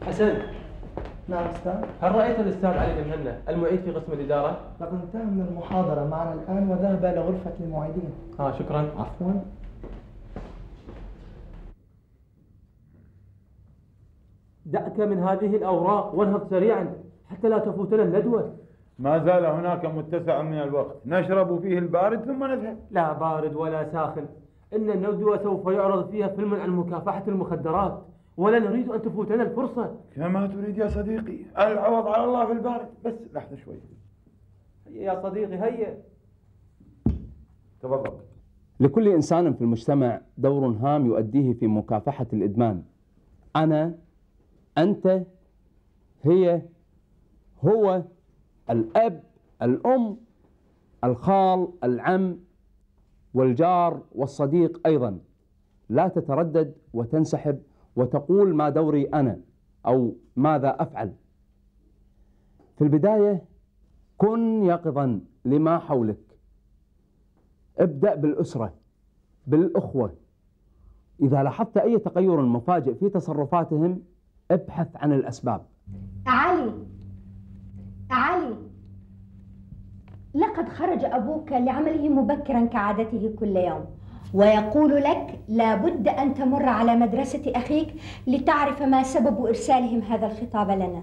حسن. نعم أستاذ. هل رأيت الأستاذ علي المهنا المعيد في قسم الإدارة؟ لقد انتهى من المحاضرة معنا الآن وذهب إلى غرفة المعيدين. شكرا. عفوا. دعك من هذه الأوراق وانهض سريعا حتى لا تفوتنا الندوة. ما زال هناك متسع من الوقت نشرب فيه البارد ثم نذهب. لا بارد ولا ساخن، إن الندوة سوف يعرض فيها فيلم عن مكافحة المخدرات ولا نريد أن تفوتنا الفرصة. كما تريد يا صديقي، العوض على الله في البارد. بس لحظة شوي. هيا يا صديقي هيا. تفضل. لكل إنسان في المجتمع دور هام يؤديه في مكافحة الإدمان. أنا، أنت، هي، هو، الأب، الأم، الخال، العم، والجار والصديق أيضا. لا تتردد وتنسحب وتقول ما دوري أنا أو ماذا أفعل. في البداية كن يقظا لما حولك. ابدأ بالأسرة، بالأخوة. إذا لاحظت أي تغير مفاجئ في تصرفاتهم ابحث عن الأسباب. علي، لقد خرج أبوك لعمله مبكرا كعادته كل يوم، ويقول لك لابد أن تمر على مدرسة أخيك لتعرف ما سبب إرسالهم هذا الخطاب لنا.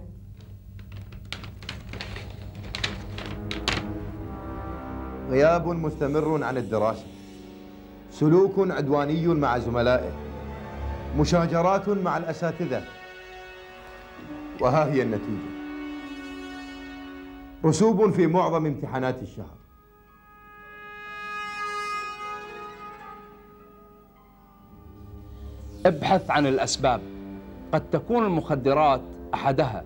غياب مستمر عن الدراسة، سلوك عدواني مع زملائه، مشاجرات مع الأساتذة، وها هي النتيجة: رسوب في معظم امتحانات الشهر. ابحث عن الأسباب، قد تكون المخدرات أحدها.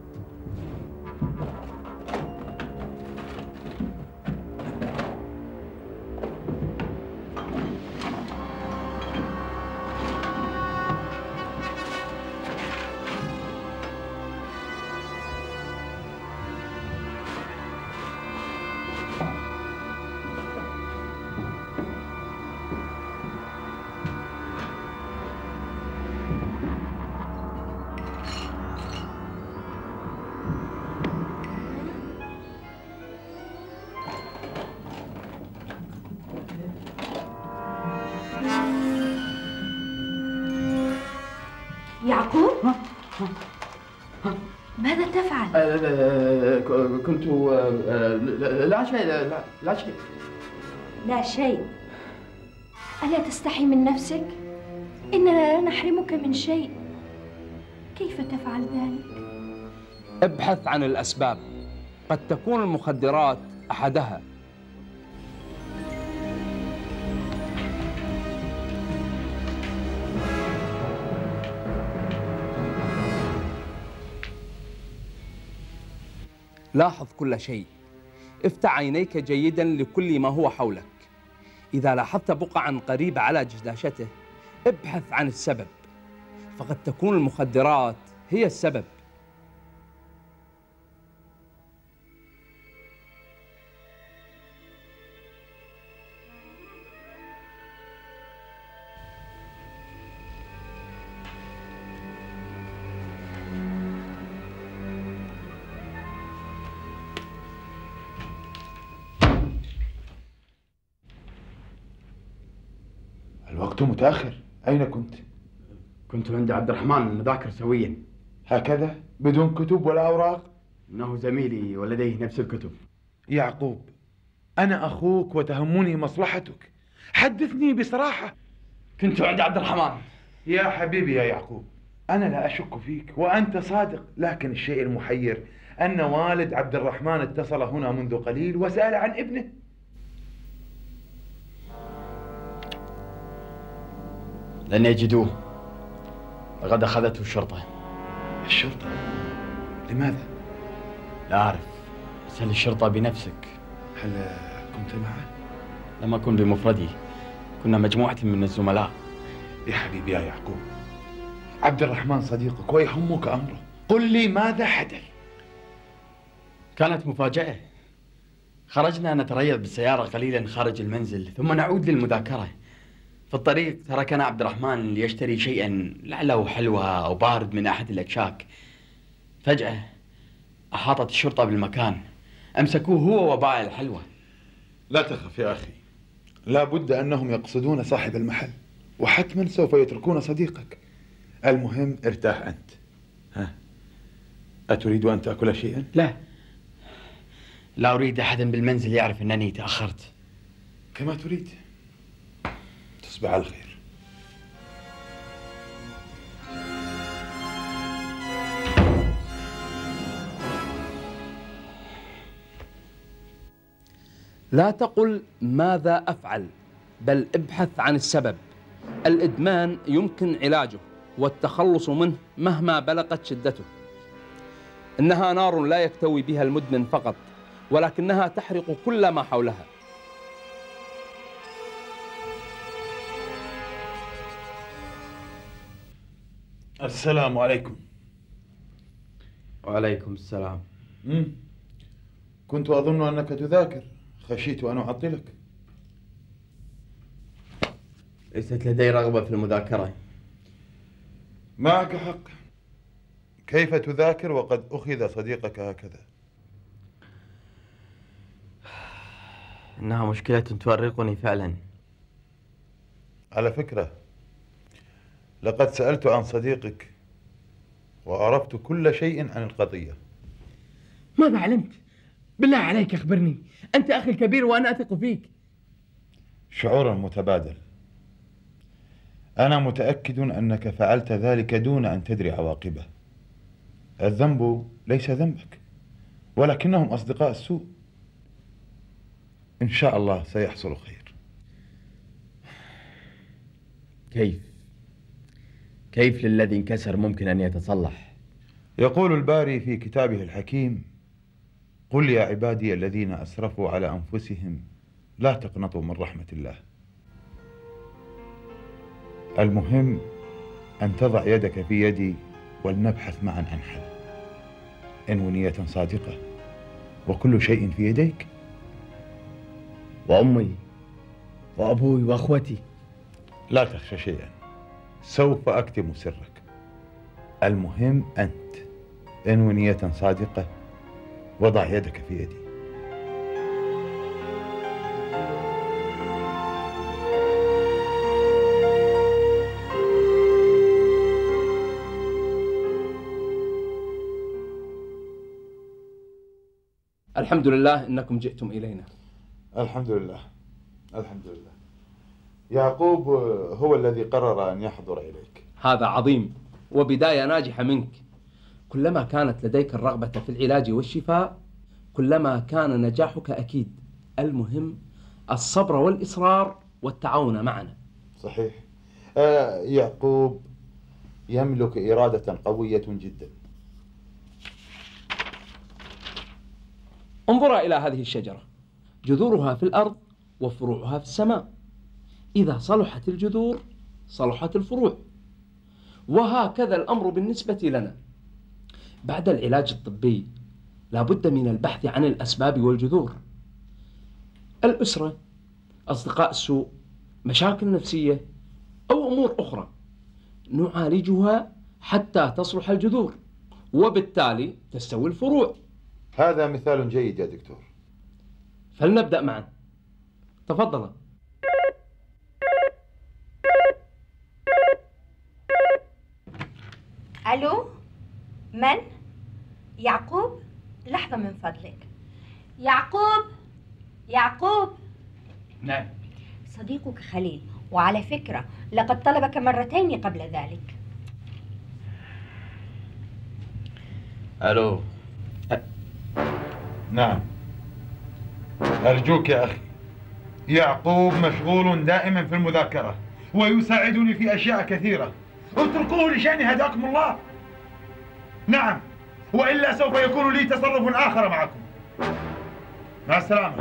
يعقوب؟ ماذا تفعل؟ كنت لا شيء. لا شيء. لا شيء؟ ألا تستحي من نفسك؟ إننا لا نحرمك من شيء. كيف تفعل ذلك؟ ابحث عن الأسباب، قد تكون المخدرات أحدها. لاحظ كل شيء، افتح عينيك جيدا لكل ما هو حولك. إذا لاحظت بقعا قريبة على جداشته ابحث عن السبب، فقد تكون المخدرات هي السبب. الوقت متأخر، أين كنت؟ كنت عند عبد الرحمن نذاكر سويا. هكذا بدون كتب ولا أوراق؟ إنه زميلي ولديه نفس الكتب. يعقوب، أنا أخوك وتهمني مصلحتك، حدثني بصراحة. كنت عند عبد الرحمن. يا حبيبي يا يعقوب، أنا لا أشك فيك وأنت صادق، لكن الشيء المحير أن والد عبد الرحمن اتصل هنا منذ قليل وسأل عن ابنه. لن يجدوه، لقد أخذته الشرطة. الشرطة؟ لماذا؟ لا أعرف، اسأل الشرطة بنفسك. هل كنت معه؟ لم أكن بمفردي، كنا مجموعة من الزملاء. يا حبيبي يا يعقوب، عبد الرحمن صديقك ويهمك أمره، قل لي ماذا حدث؟ كانت مفاجأة. خرجنا نتريض بالسيارة قليلا خارج المنزل ثم نعود للمذاكرة. في الطريق تركنا عبد الرحمن ليشتري شيئا لعله حلوى أو بارد من أحد الأكشاك. فجأة أحاطت الشرطة بالمكان، أمسكوه هو وبائع الحلوى. لا تخف يا أخي، لا بد أنهم يقصدون صاحب المحل، وحتما سوف يتركون صديقك. المهم ارتاح أنت. ها، أتريد أن تأكل شيئا؟ لا أريد أحدا بالمنزل يعرف أنني تأخرت. كما تريد. تصبح على خير. لا تقل ماذا أفعل، بل ابحث عن السبب. الإدمان يمكن علاجه والتخلص منه مهما بلغت شدته. إنها نار لا يكتوي بها المدمن فقط، ولكنها تحرق كل ما حولها. السلام عليكم. وعليكم السلام. كنت أظن أنك تذاكر، خشيت أن أعطلك. ليست لدي رغبة في المذاكرة. معك حق. كيف تذاكر وقد أخذ صديقك هكذا؟ إنها مشكلة تؤرقني فعلا. على فكرة، لقد سألت عن صديقك وعرفت كل شيء عن القضية. ماذا علمت؟ بالله عليك أخبرني، أنت أخي الكبير وأنا أثق فيك. شعور متبادل. أنا متأكد أنك فعلت ذلك دون أن تدري عواقبه. الذنب ليس ذنبك، ولكنهم أصدقاء السوء. إن شاء الله سيحصل خير. كيف للذي انكسر ممكن أن يتصلح؟ يقول الباري في كتابه الحكيم: قل يا عبادي الذين أسرفوا على أنفسهم لا تقنطوا من رحمة الله. المهم أن تضع يدك في يدي ولنبحث معا عن حل. انو نية صادقة وكل شيء في يديك. وأمي وأبوي وأخوتي. لا تخشى شيئا، سوف أكتم سرك. المهم أنت انو نية صادقة وضع يدك في يدي. الحمد لله إنكم جئتم إلينا. الحمد لله. الحمد لله. يعقوب هو الذي قرر أن يحضر إليك. هذا عظيم وبداية ناجحة منك. كلما كانت لديك الرغبة في العلاج والشفاء كلما كان نجاحك أكيد. المهم الصبر والإصرار والتعاون معنا. صحيح. يعقوب يملك إرادة قوية جدا. انظر إلى هذه الشجرة، جذورها في الأرض وفروعها في السماء. إذا صلحت الجذور صلحت الفروع، وهكذا الأمر بالنسبة لنا. بعد العلاج الطبي لابد من البحث عن الأسباب والجذور. الأسرة، أصدقاء السوء، مشاكل نفسية أو أمور أخرى نعالجها حتى تصلح الجذور، وبالتالي تستوي الفروع. هذا مثال جيد يا دكتور. فلنبدأ معا. تفضل. ألو، من؟ يعقوب؟ لحظة من فضلك. يعقوب، يعقوب. نعم. صديقك خليل، وعلى فكرة لقد طلبك مرتين قبل ذلك. ألو. نعم. أرجوك يا أخي، يعقوب مشغول دائما في المذاكرة ويساعدني في أشياء كثيرة. اتركوه لشأن هداكم الله. نعم، وإلا سوف يكون لي تصرف آخر معكم. مع السلامة.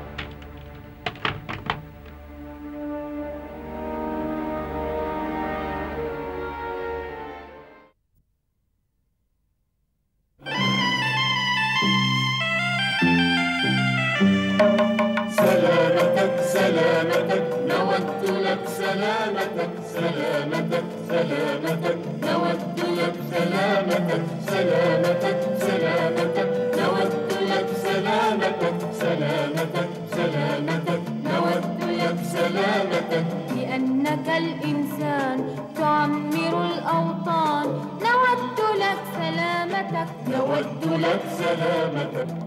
سلامتك سلامتك نود لك سلامتك سلامتك سلامتك نود لك سلامتك سلامتك سلامتك نود لك سلامتك سلامتك سلامتك نود لك سلامتك لأنك الإنسان تعمر الأوطان نود لك سلامتك نود لك سلامتك